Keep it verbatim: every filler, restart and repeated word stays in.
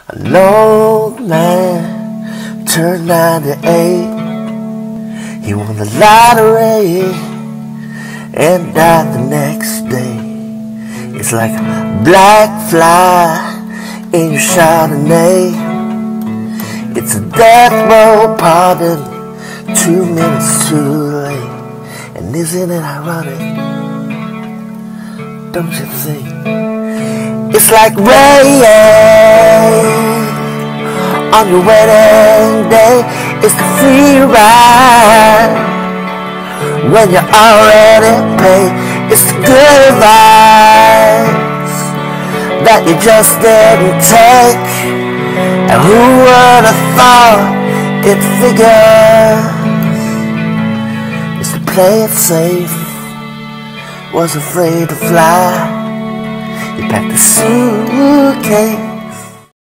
An old man turned ninety-eight. He won the lottery and died the next day. It's like a black fly in your Chardonnay. It's a death row pardon, two minutes too late. And isn't it ironic? Don't you think? It's like rain on your wedding day. It's the free ride when you're already paid. It's the good vibes that you just didn't take. And who would have thought it figures? It's to play it safe, was afraid to fly. You packed a suitcase